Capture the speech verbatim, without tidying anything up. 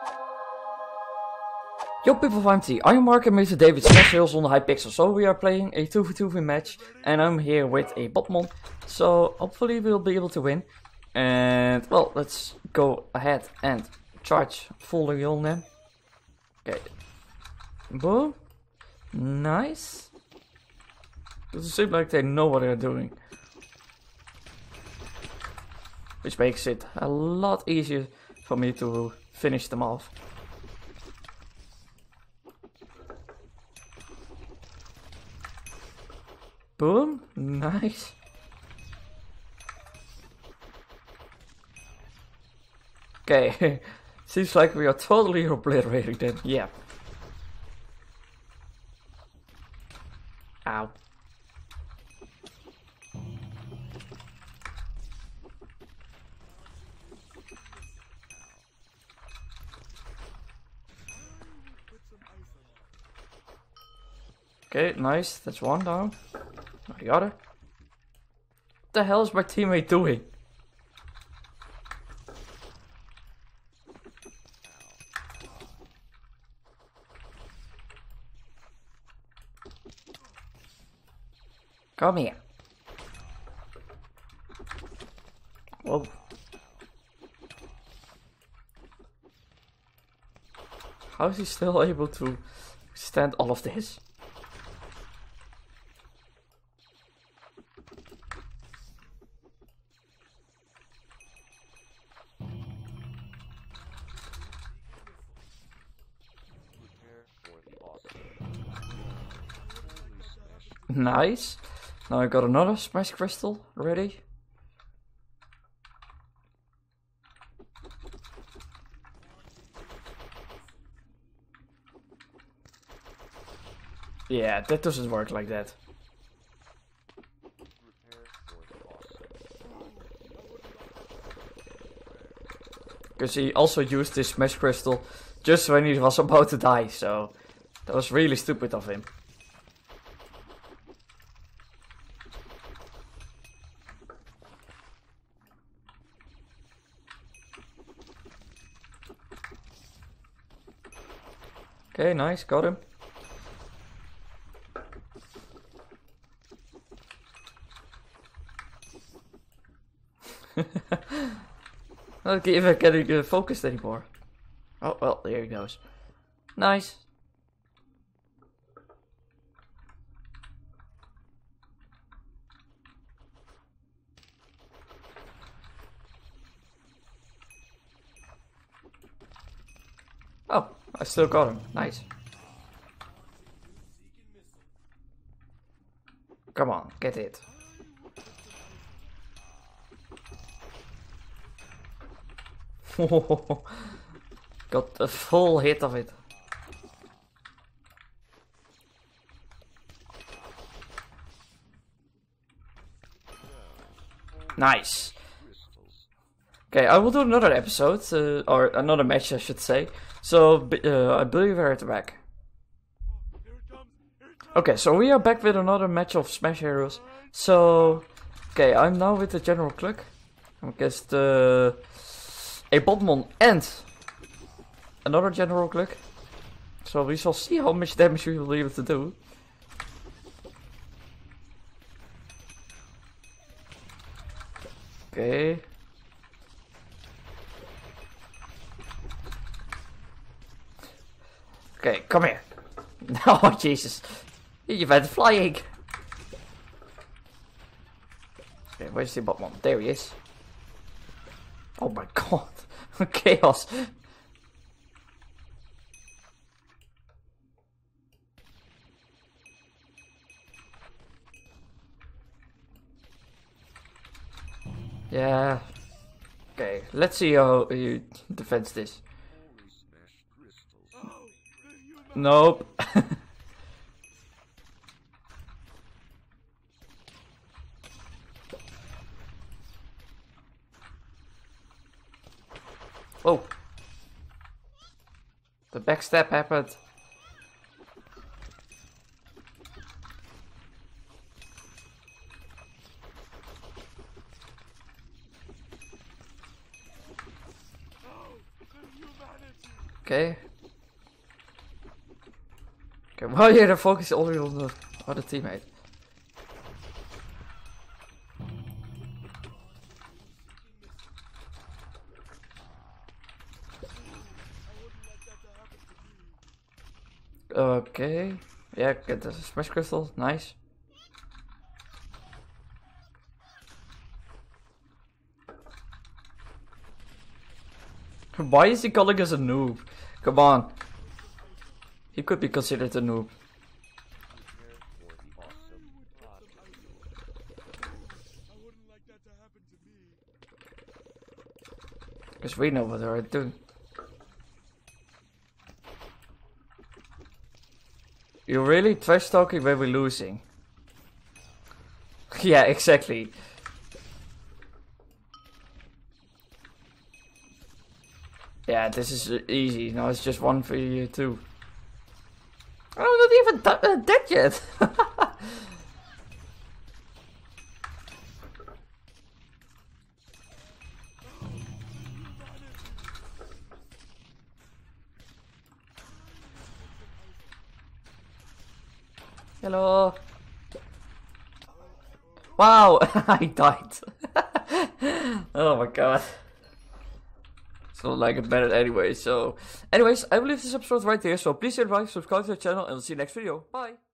Yo people of I M T, I am Mark and Mister David Smash Heroes on the Hypixel. So we are playing a two v two v match and I'm here with a Botmon. So hopefully we'll be able to win. And well, let's go ahead and charge fully on them. Okay. Boom. Nice. Doesn't seem like they know what they're doing. Which makes it a lot easier for me to finish them off. Boom. Nice. Okay. Seems like we are totally obliterating them. Yeah. Ow. Okay, nice. That's one down. Now the other. What the hell is my teammate doing? Come here. Whoa. How is he still able to stand all of this? Nice. Now I got another smash crystal ready. Yeah, that doesn't work like that. Because he also used this smash crystal just when he was about to die, so that was really stupid of him. Okay, nice, got him. I don't even getting uh, focused anymore. Oh, well, there he goes. Nice. Oh, I still got him. Nice. Come on, get it. Got a full hit of it. Nice. Okay, I will do another episode, uh, or another match I should say. So, uh, I believe we're at the back. Okay, so we are back with another match of Smash Heroes. So, okay, I'm now with the General Cluck. I guess the a Botmon and another General Cluck. So we shall see how much damage we will be able to do. Okay. Okay, come here. Oh, Jesus. You went flying. Okay, where's the Botmon? There he is. Oh my god. Chaos. Yeah. Okay, let's see how you defend this. Nope. Oh. The backstab happened. Okay. Okay, while you're focused only on the other teammate. Okay. Yeah, get the smash crystal. Nice. Why is he calling us a noob? Come on. He could be considered a noob. Because we know what they're doing. You're really trash talking when we're losing. Yeah, exactly. Yeah, this is easy. Now it's just one for you too. I'm not even uh, dead yet. Hello. Wow, I died. Oh my god. It's not like it mattered anyway, so... Anyways, I will leave this episode right here, so please hit like, subscribe to the channel, and we'll see you next video. Bye!